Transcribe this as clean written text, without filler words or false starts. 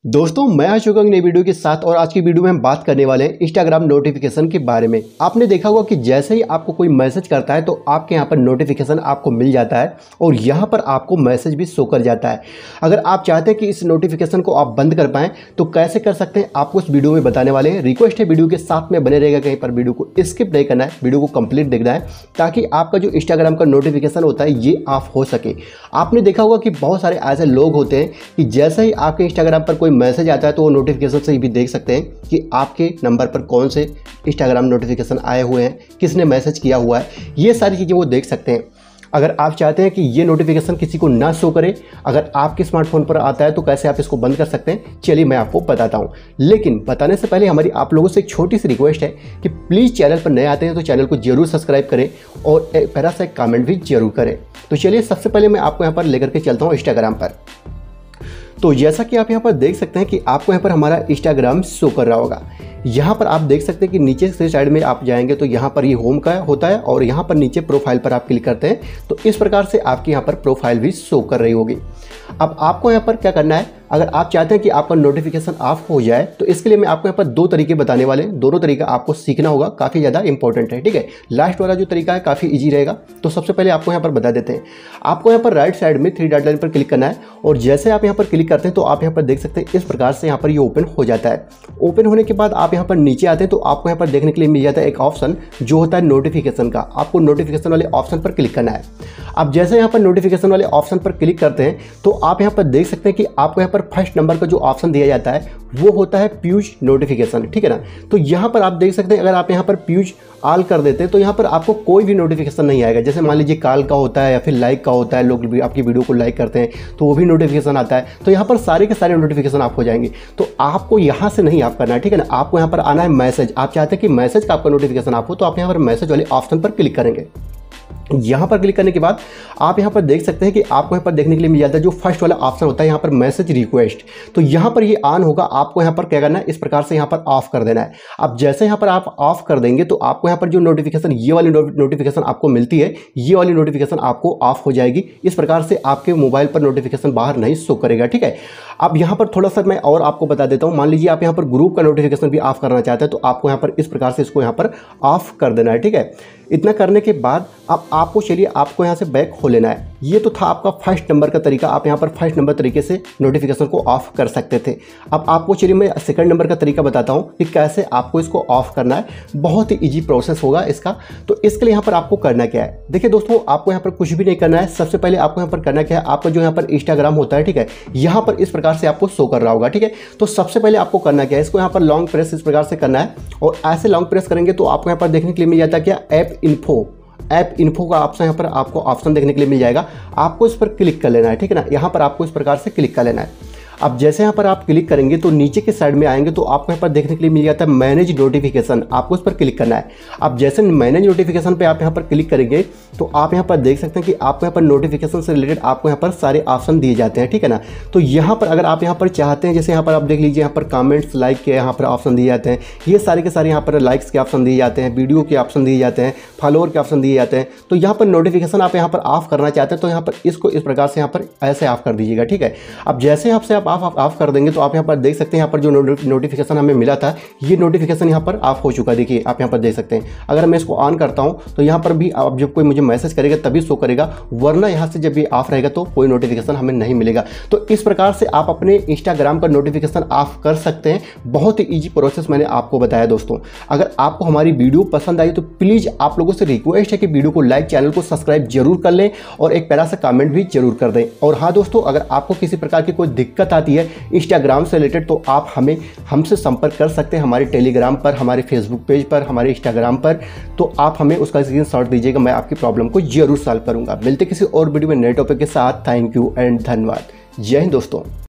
दोस्तों मैं आ चुका हूं नई वीडियो के साथ और आज की वीडियो में हम बात करने वाले हैं इंस्टाग्राम नोटिफिकेशन के बारे में। आपने देखा होगा कि जैसे ही आपको कोई मैसेज करता है तो आपके यहाँ पर नोटिफिकेशन आपको मिल जाता है और यहाँ पर आपको मैसेज भी शो कर जाता है। अगर आप चाहते हैं कि इस नोटिफिकेशन को आप बंद कर पाएँ तो कैसे कर सकते हैं आपको इस वीडियो में बताने वाले हैं। रिक्वेस्ट है वीडियो के साथ में बने रहेगा, कहीं पर वीडियो को स्किप नहीं करना है, वीडियो को कंप्लीट देखना है ताकि आपका जो इंस्टाग्राम का नोटिफिकेशन होता है ये ऑफ हो सके। आपने देखा होगा कि बहुत सारे ऐसे लोग होते हैं कि जैसे ही आपके इंस्टाग्राम पर कोई मैसेज आता है तो वो नोटिफिकेशन से भी देख सकते हैं कि आपके नंबर पर कौन से इंस्टाग्राम नोटिफिकेशन आए हुए हैं, किसने मैसेज किया हुआ है, ये सारी चीज़ें वो देख सकते हैं। अगर आप चाहते हैं कि ये नोटिफिकेशन किसी को ना शो करे, अगर आपके स्मार्टफोन पर आता है तो कैसे आप इसको बंद कर सकते हैं, चलिए मैं आपको बताता हूं। लेकिन बताने से पहले हमारी आप लोगों से एक छोटी सी रिक्वेस्ट है कि प्लीज़ चैनल पर नए आते हैं तो चैनल को जरूर सब्सक्राइब करें और एक प्यारा सा कमेंट भी जरूर करें। तो चलिए सबसे पहले मैं आपको यहाँ पर लेकर के चलता हूँ इंस्टाग्राम पर। तो जैसा कि आप यहाँ पर देख सकते हैं कि आपको यहाँ पर हमारा इंस्टाग्राम शो कर रहा होगा। यहाँ पर आप देख सकते हैं कि नीचे से साइड में आप जाएंगे तो यहाँ पर ये होम का होता है और यहाँ पर नीचे प्रोफाइल पर आप क्लिक करते हैं तो इस प्रकार से आपकी यहाँ पर प्रोफाइल भी शो कर रही होगी। अब आपको यहाँ पर क्या करना है, अगर आप चाहते हैं कि आपका नोटिफिकेशन ऑफ हो जाए तो इसके लिए मैं आपको यहाँ पर दो तरीके बताने वाले हैं। दोनों तरीका आपको सीखना होगा, काफ़ी ज़्यादा इंपॉर्टेंट है, ठीक है। लास्ट वाला जो तरीका है काफ़ी इजी रहेगा। तो सबसे पहले आपको यहाँ पर बता देते हैं। आपको यहाँ पर राइट साइड में 3 डॉट लाइन पर क्लिक करना है और जैसे आप यहाँ पर क्लिक करते हैं तो आप यहाँ पर देख सकते हैं इस प्रकार से यहाँ पर ये ओपन हो जाता है। ओपन होने के बाद आप यहाँ पर नीचे आते हैं तो आपको यहाँ पर देखने के लिए मिल जाता है एक ऑप्शन जो होता है नोटिफिकेशन का। आपको नोटिफिकेशन वाले ऑप्शन पर क्लिक करना है। अब जैसे यहाँ पर नोटिफिकेशन वाले ऑप्शन पर क्लिक करते हैं तो आप यहाँ पर देख सकते हैं कि आपको यहाँ पर फर्स्ट नंबर का जो ऑप्शन दिया जाता है वो होता है प्यूज नोटिफिकेशन, ठीक है ना। तो यहाँ पर आप देख सकते हैं अगर आप यहाँ पर प्यूज ऑल कर देते हैं तो यहाँ पर आपको कोई भी नोटिफिकेशन नहीं आएगा। जैसे मान लीजिए कॉल का होता है या फिर लाइक का होता है, लोग भी आपकी वीडियो को लाइक करते हैं तो वो भी नोटिफिकेशन आता है। तो यहाँ पर सारे के सारे नोटिफिकेशन ऑफ हो जाएंगे। तो आपको यहाँ से नहीं ऑफ करना है, ठीक है ना। आपको यहाँ पर आना है मैसेज। आप चाहते हैं कि मैसेज का आपका नोटिफिकेशन ऑफ हो तो आप यहाँ पर मैसेज वाले ऑप्शन पर क्लिक करेंगे। यहाँ पर क्लिक करने के बाद आप यहाँ पर देख सकते हैं कि आपको यहाँ पर देखने के लिए मिल जाता है जो फर्स्ट वाला ऑप्शन होता है यहाँ पर मैसेज रिक्वेस्ट। तो यहाँ पर ये ऑन होगा। आपको यहाँ पर क्या करना है, इस प्रकार से यहाँ पर ऑफ कर देना है। अब जैसे यहाँ पर आप ऑफ कर देंगे तो आपको यहाँ पर जो नोटिफिकेशन ये वाली नोटिफिकेशन आपको मिलती है ये वाली नोटिफिकेशन आपको ऑफ हो जाएगी। इस प्रकार से आपके मोबाइल पर नोटिफिकेशन बाहर नहीं शो करेगा, ठीक है। अब यहाँ पर थोड़ा सा मैं और आपको बता देता हूँ। मान लीजिए आप यहाँ पर ग्रुप का नोटिफिकेशन भी ऑफ करना चाहते हैं तो आपको यहाँ पर इस प्रकार से इसको यहाँ पर ऑफ कर देना है, ठीक है। इतना करने के बाद अब आपको चलिए आपको यहाँ से बैक हो लेना है। ये तो था आपका फर्स्ट नंबर का तरीका। आप यहाँ पर फर्स्ट नंबर तरीके से नोटिफिकेशन को ऑफ कर सकते थे। अब आपको चलिए मैं सेकंड नंबर का तरीका बताता हूँ कि कैसे आपको इसको ऑफ करना है। बहुत ही इजी प्रोसेस होगा इसका। तो इसके लिए यहाँ पर आपको करना क्या है, देखिए दोस्तों, आपको यहाँ पर कुछ भी नहीं करना है। सबसे पहले आपको यहाँ पर करना क्या है, आपका जो यहाँ पर इंस्टाग्राम होता है, ठीक है, यहाँ पर इस प्रकार से आपको शो कर रहा होगा, ठीक है। तो सबसे पहले आपको करना क्या है, इसको यहाँ पर लॉन्ग प्रेस इस प्रकार से करना है और ऐसे लॉन्ग प्रेस करेंगे तो आपको यहाँ पर देखने के लिए मिल जाता है क्या, ऐप इन्फो का ऑप्शन यहाँ पर आपको ऑप्शन देखने के लिए मिल जाएगा। आपको इस पर क्लिक कर लेना है, ठीक है ना। यहाँ पर आपको इस प्रकार से क्लिक कर लेना है। अब जैसे यहाँ पर आप क्लिक करेंगे तो नीचे के साइड में आएंगे तो आपको यहाँ पर देखने के लिए मिल जाता है मैनेज नोटिफिकेशन। आपको इस पर क्लिक करना है। अब जैसे मैनेज नोटिफिकेशन पे आप यहाँ पर क्लिक करेंगे तो आप यहाँ पर देख सकते हैं कि आपको यहाँ पर नोटिफिकेशन से रिलेटेड आपको यहाँ पर सारे ऑप्शन दिए जाते हैं, ठीक है ना। तो यहाँ पर अगर आप यहाँ पर चाहते हैं, जैसे यहाँ पर आप देख लीजिए यहाँ पर कमेंट्स, लाइक के यहाँ पर ऑप्शन दिए जाते हैं। ये सारे के सारे यहाँ पर लाइक्स के ऑप्शन दिए जाते हैं, वीडियो के ऑप्शन दिए जाते हैं, फॉलोअर के ऑप्शन दिए जाते हैं। तो यहाँ पर नोटिफिकेशन आप यहाँ पर ऑफ करना चाहते हैं तो यहाँ पर इसको इस प्रकार से यहाँ पर ऐसे ऑफ कर दीजिएगा, ठीक है। अब जैसे आपसे आप ऑफ कर देंगे तो आप यहाँ पर देख सकते हैं यहाँ पर जो नोटिफिकेशन हमें मिला था ये नोटिफिकेशन यहाँ पर ऑफ हो चुका है। देखिए आप यहाँ पर देख सकते हैं। अगर मैं इसको ऑन करता हूँ तो यहाँ पर भी अब जब कोई मुझे मैसेज करेगा तभी शो करेगा, वरना यहाँ से जब ये ऑफ रहेगा तो कोई नोटिफिकेशन हमें नहीं मिलेगा। तो इस प्रकार से आप अपने इंस्टाग्राम का नोटिफिकेशन ऑफ कर सकते हैं। बहुत ही ईजी प्रोसेस मैंने आपको बताया दोस्तों। अगर आपको हमारी वीडियो पसंद आई तो प्लीज़ आप लोगों से रिक्वेस्ट है कि वीडियो को लाइक, चैनल को सब्सक्राइब जरूर कर लें और एक प्यारा सा कमेंट भी जरूर कर दें। और हाँ दोस्तों, अगर आपको किसी प्रकार की कोई दिक्कत आती है इंस्टाग्राम से रिलेटेड तो आप हमसे संपर्क कर सकते हैं हमारे टेलीग्राम पर, हमारे फेसबुक पेज पर, हमारे इंस्टाग्राम पर। तो आप हमें उसका स्क्रीनशॉट दीजिएगा, मैं आपकी प्रॉब्लम को जरूर सॉल्व करूंगा। मिलते किसी और वीडियो में नए टॉपिक के साथ। थैंक यू एंड धन्यवाद। जय हिंद दोस्तों।